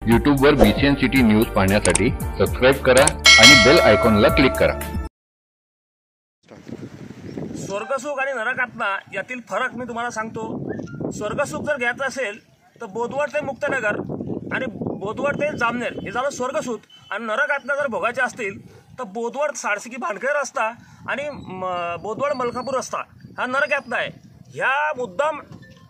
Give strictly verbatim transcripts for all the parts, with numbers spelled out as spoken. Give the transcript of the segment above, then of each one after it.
यूट्यूबवर BCN city news पाहण्यासाठी subscribe करा आणि बेल आयकॉनला क्लिक करा। स्वर्गसुख आणि नरकात्मा यातील फरक मी तुम्हाला सांगतो। स्वर्गसुख जर घ्यायचं असेल तर बोदवड ते मुक्तनगर आणि बोदवड ते जामनेर हे झालं स्वर्गसुख, आणि नरकात्मा जर भोगायचे असतील तर बोदवड साडसिकी भांडखेड रस्ता आणि बोदवड मलकापूर रस्ता हा नरकात्मा आहे। ह्या मुद्दाम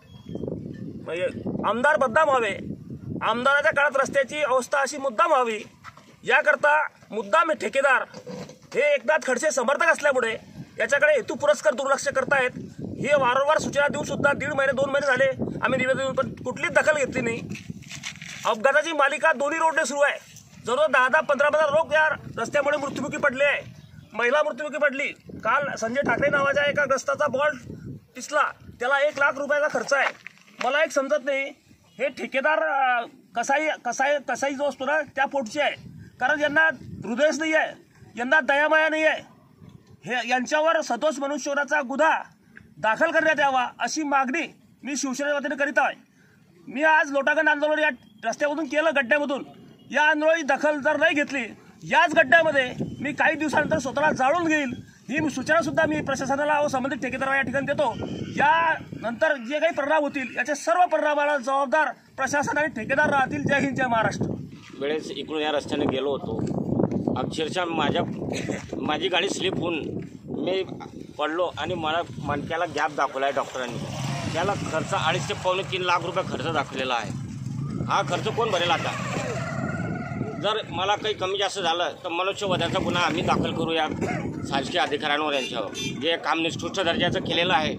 आमदार बदनाम व्हावे, आमदाराच्या काळात रस्त्याची अवस्था अशी मुद्दाम व्हावी याकरता मुद्दाम ठेकेदार हे एकनाथ खडसे समर्थक असल्यामुळे याच्याकडे हेतू पुरस्कार दुर्लक्ष करतायत। हे वारंवार सूचना देऊन सुद्धा दीड महिने दोन महिने झाले आम्ही निवेदन देऊन पण कुठलीच दखल घेतली नाही। अपघाताची मालिका दोन्ही रोडने सुरू आहे। जवळ दहा दहा पंधरा पंधरा लोक या रस्त्यामुळे मृत्युमुखी पडले आहे। महिला मृत्युमुखी पडली। काल संजय ठाकरे नावाच्या एका ग्रस्ताचा बॉल्ट पिसला, त्याला एक लाख रुपयाचा खर्च आहे। मला एक समजत नाही हे ठेकेदार कसाई कसाई कसाई जो असतो ना त्या पोटचे आहे, कारण यांना हृदयच नाही आहे, यांना दयामाया नाही आहे। हे यांच्यावर सदोष मनुष्यवधाचा गुन्हा दाखल करण्यात यावा अशी मागणी मी शिवसेनेच्या वतीने करीत आहे। मी आज लोटागण आंदोलन या रस्त्यामधून केलं, गड्ड्यामधून। या आंदोलनाची दखल जर नाही घेतली याच गड्ड्यामध्ये मी काही दिवसानंतर स्वतःला जाळून घेईल ही सूचना सुद्धा मी प्रशासनाला व संबंधित ठेकेदाराला या ठिकाणी देतो। यानंतर जे काही परिणाम होतील याचे सर्व परिणामाला जबाबदार प्रशासन आणि ठेकेदार राहतील। जय हिंद, जय महाराष्ट्र। वेळेस इकडून या रस्त्याने गेलो होतो, अक्षरशः माझ्या माझी गाडी स्लिप होऊन मी पडलो आणि मला मणक्याला गॅप दाखवला आहे डॉक्टरांनी। त्याला खर्च अडीच ते पावणे तीन लाख रुपये खर्च दाखवलेला आहे। हा खर्च कोण भरेल? आता जर मला काही कमी जास्त झालं तर मनुष्यवधाचा गुन्हा आम्ही दाखल करू या शासकीय अधिकाऱ्यांवर, यांच्यावर जे काम निष्कृष्ट दर्जाचं केलेलं आहे।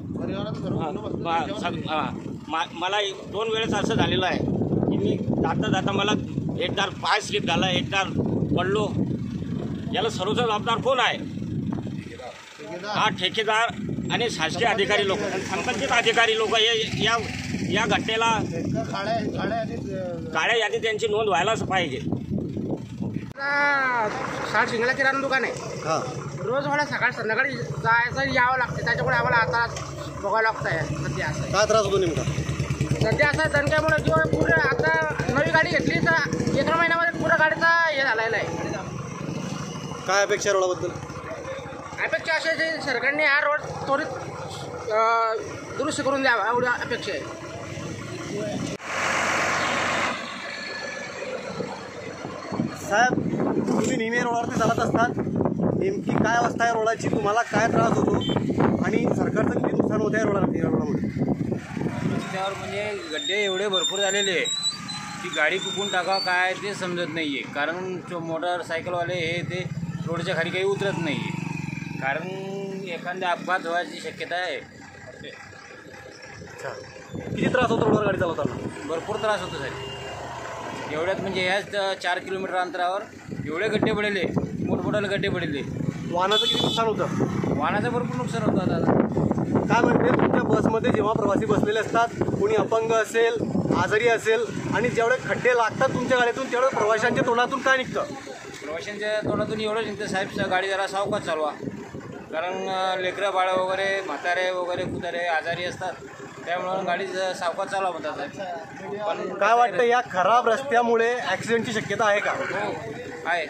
मला दोन वेळेस असं झालेलं आहे की मी जाता जाता मला एकदा पाय स्लिप झाला, एकदा पडलो। याला सर्वोच्च जबाबदार कोण आहे? हा ठेकेदार आणि शासकीय अधिकारी लोक, संबंधित अधिकारी लोक या या घटनेला काळ्या यादीत त्यांची नोंद व्हायलाच पाहिजे। साठ शिंगला किराणा दुकान आहे। रोज मला सकाळ संध्याकाळी जायचं यावं लागते, त्याच्यामुळे आम्हाला आता बघायला लागतं आहे। सध्या असं काय त्रास होतो नेमका? सध्या असं दणक्यामुळे किंवा पुढे आता नवी गाडी घेतली तर एका महिन्यामध्ये पुढं गाडीचा हे झालेला आहे। काय अपेक्षा रोडाबद्दल? अपेक्षा अशी आहे की सरकारने हा रोड त्वरित दुरुस्त करून द्यावा एवढी अपेक्षा आहे। साहेब, तुम्ही नेहमी रोडावरती चालत असतात, नेमकी काय अवस्था आहे रोडाची? तुम्हाला काय त्रास होतो आणि सरकारचं किती नुकसान होतं आहे रोडावरती रोडामध्ये? रस्त्यावर म्हणजे गड्डे एवढे भरपूर झालेले आहे की गाडी कुकून टाकावं काय ते समजत नाही आहे। कारण मोटरसायकलवाले हे ते रोडच्या खाली काही उतरत नाही आहे, कारण एखाद्या अपघात व्हायची शक्यता आहे। अच्छा, किती त्रास होतो रोडवर गाडी चालवताना? भरपूर त्रास होतो साहेब। एवढ्यात म्हणजे ह्याच चार किलोमीटर अंतरावर एवढे गड्डे पडले, मोठमोठाले गड्डे पडले। वाहनाचं किती नुकसान होतं? वाहनाचं भरपूर नुकसान होतं दादा। काय म्हणते, तुमच्या बसमध्ये जेव्हा प्रवासी बसलेले असतात, कोणी अपंग असेल, आजारी असेल आणि जेवढे खड्डे लागतात तुमच्या गाडीतून तेवढं प्रवाशांच्या तोंडातून काय निघतं? प्रवाशांच्या तोंडातून एवढंच निघतं साहेब, गाडी जरा सावकाश चालवा, कारण लेकरं बाळं वगैरे, म्हातारे वगैरे, कुतारे आजारी असतात, त्यामुळे गाडी सावकाश चालवा म्हणतात साहेब। पण काय वाटतं, या खराब रस्त्यामुळे ॲक्सिडेंटची शक्यता आहे का? हो आहे।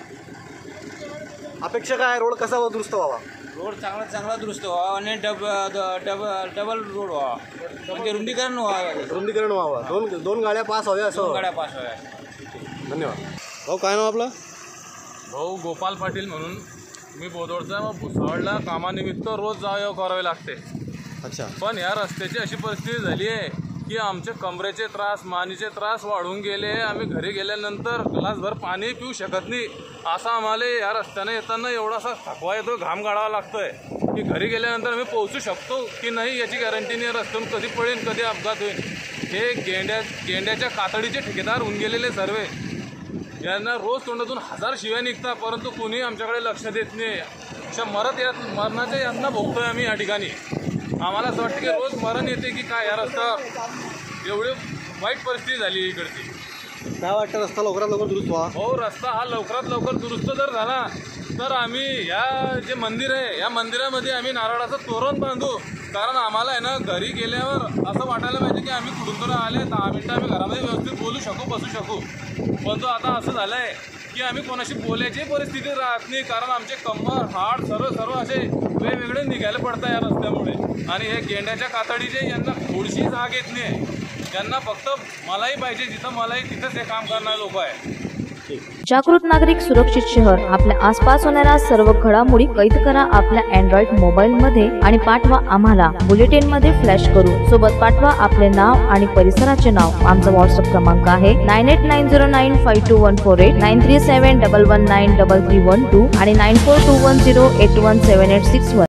अपेक्षा काय आहे? रोड कसा दुरुस्त व्हावा? रोड चांगला चांगला दुरुस्त व्हावा आणि डब डबल डबल रोड व्हावा, म्हणजे रुंदीकरण व्हावं रुंदीकरण व्हावं दोन दोन गाड्या पास व्हाव्या असं? दोन गाड्या पास व्हाव्या। धन्यवाद भाऊ। काय नाव आपलं? भाऊ गोपाल पाटील म्हणून, मी बोदवडचा। मग भुसावळला कामानिमित्त रोज जावं करावे लागते। अच्छा, पण या रस्त्याची अशी परिस्थिती झाली आहे की आमचे कमरेचे त्रास, मानेचे त्रास वाढून गेले। आम्ही घरी गेल्यानंतर ग्लासभर पाणी पिऊ शकत नाही, असा आम्हाला या रस्त्याने येताना एवढासा थकवा येतो, घाम गाळावा लागतोय की घरी गेल्यानंतर आम्ही पोहोचू शकतो की नाही याची गॅरंटी नाही। रस्त्यातून कधी पडेल, कधी अपघात होईल। हे गेंड्या गेंड्याच्या कातडीचे ठेकेदार होऊन गेलेले सर्वे, यांना रोज तोंडातून हजार शिव्या निघतात, परंतु कोणी आमच्याकडे लक्ष देत नाही। अशा मरत यात मरणाच्या यातना भोगतोय आम्ही या ठिकाणी। आम्हाला असं वाटतं की रोज मरण येते की काय, या रस्त्यावर एवढी वाईट परिस्थिती झाली इकडची। काय वाटतं, रस्ता लवकरात लवकर दुरुस्त व्हा? हो, रस्ता हा लवकरात लवकर दुरुस्त जर झाला तर आम्ही या जे मंदिर आहे या मंदिरामध्ये आम्ही नारळाचं तोरण बांधू, कारण आम्हाला आहे ना घरी गेल्यावर असं वाटायला पाहिजे की आम्ही कुठून तर आले, दहा मिनटं आम्ही घरामध्ये व्यवस्थित बोलू शकू, बसू शकू। पण तो आता असं झालंय की आम्ही कोणाशी बोलायची परिस्थिती राहत नाही, कारण आमचे कंबर हाड सर्व सर्व असे वेगवेगळे निघायला पडतात या रस्त्यामुळे. आणि हे गेंड्याच्या कातडीचे यांना थोडीशी जाग येत नाही. त्यांना फक्त मलाई पाहिजे, जिथं मलाई तिथंच हे काम करणारे लोक आहे. जागृत नागरिक सुरक्षित शहर. आपल्या आसपास होणाऱ्या सर्व घडामोडी कैद करा आपल्या अँड्रॉइड मोबाईल मध्ये आणि पाठवा आम्हाला बुलेटिन मध्ये फ्लॅश करून. सोबत पाठवा आपले नाव आणि परिसराचे नाव. आमचा व्हॉट्सअप क्रमांक आहे nine eight nine zero nine five two one four eight, nine three seven double one nine double three one two आणि nine four two one zero eight one seven eight six one.